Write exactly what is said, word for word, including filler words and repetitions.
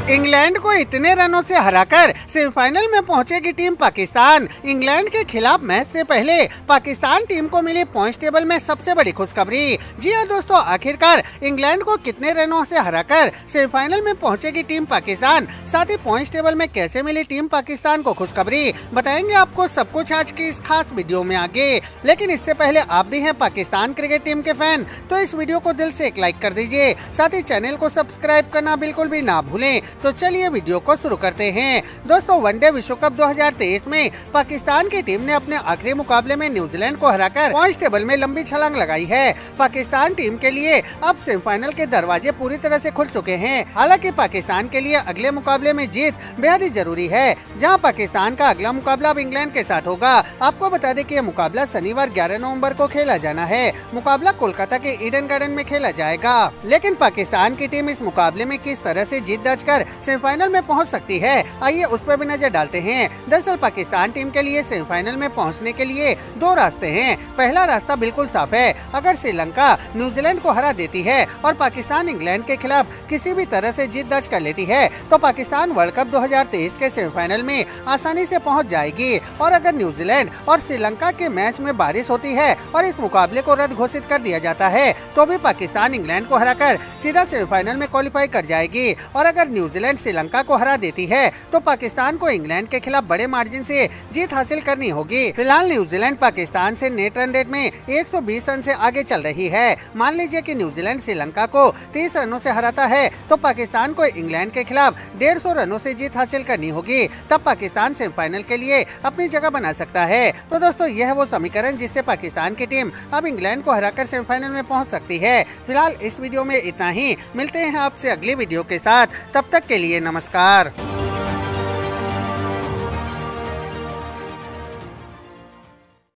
England को इतने रनों से हराकर सेमीफाइनल में पहुंचेगी टीम पाकिस्तान। इंग्लैंड के खिलाफ मैच से पहले पाकिस्तान टीम को मिली पॉइंट्स टेबल में सबसे बड़ी खुशखबरी। जी हां दोस्तों, आखिरकार इंग्लैंड को कितने रनों से हराकर सेमीफाइनल में पहुंचेगी टीम पाकिस्तान, साथ ही पॉइंट्स टेबल में कैसे मिली टीम पाकिस्तान को खुशखबरी, बताएंगे आपको सब कुछ आज की इस खास वीडियो में आगे। लेकिन इससे पहले आप भी हैं पाकिस्तान क्रिकेट टीम के फैन तो इस वीडियो को दिल से एक लाइक कर दीजिए, साथ ही चैनल को सब्सक्राइब करना बिल्कुल भी ना भूलें। तो चलिए वीडियो को शुरू करते हैं। दोस्तों, वनडे विश्व कप दो हज़ार तेईस में पाकिस्तान की टीम ने अपने आखिरी मुकाबले में न्यूजीलैंड को हराकर पॉइंट्स टेबल में लंबी छलांग लगाई है। पाकिस्तान टीम के लिए अब सेमीफाइनल के दरवाजे पूरी तरह से खुल चुके हैं। हालांकि पाकिस्तान के लिए अगले मुकाबले में जीत बेहद ही जरूरी है, जहां पाकिस्तान का अगला मुकाबला अब इंग्लैंड के साथ होगा। आपको बता दें कि यह मुकाबला शनिवार ग्यारह नवंबर को खेला जाना है। मुकाबला कोलकाता के ईडन गार्डन में खेला जाएगा। लेकिन पाकिस्तान की टीम इस मुकाबले में किस तरह से जीत दर्ज कर सेमीफाइनल में पहुंच सकती है, आइए उस पर भी नजर डालते हैं। दरअसल पाकिस्तान टीम के लिए सेमीफाइनल में पहुंचने के लिए दो रास्ते हैं। पहला रास्ता बिल्कुल साफ है, अगर श्रीलंका न्यूजीलैंड को हरा देती है और पाकिस्तान इंग्लैंड के खिलाफ किसी भी तरह से जीत दर्ज कर लेती है तो पाकिस्तान वर्ल्ड कप दो हज़ार तेईस के सेमीफाइनल में आसानी से पहुंच जाएगी। और अगर न्यूजीलैंड और श्रीलंका के मैच में बारिश होती है और इस मुकाबले को रद्द घोषित कर दिया जाता है तो भी पाकिस्तान इंग्लैंड को हराकर सीधा सेमीफाइनल में क्वालिफाई कर जाएगी। और अगर न्यूजीलैंड श्रीलंका को हरा देती है तो पाकिस्तान को इंग्लैंड के खिलाफ बड़े मार्जिन से जीत हासिल करनी होगी। फिलहाल न्यूजीलैंड पाकिस्तान से नेट रन रेट में एक सौ बीस रन से आगे चल रही है। मान लीजिए कि न्यूजीलैंड श्रीलंका को तीस रनों से हराता है तो पाकिस्तान को इंग्लैंड के खिलाफ डेढ़ सौ रनों से जीत हासिल करनी होगी, तब पाकिस्तान सेमीफाइनल के लिए अपनी जगह बना सकता है। तो दोस्तों, यह है वो समीकरण जिससे पाकिस्तान की टीम अब इंग्लैंड को हराकर सेमीफाइनल में पहुंच सकती है। फिलहाल इस वीडियो में इतना ही, मिलते हैं आपसे अगली वीडियो के साथ, तब तक के लिए नमस्कार।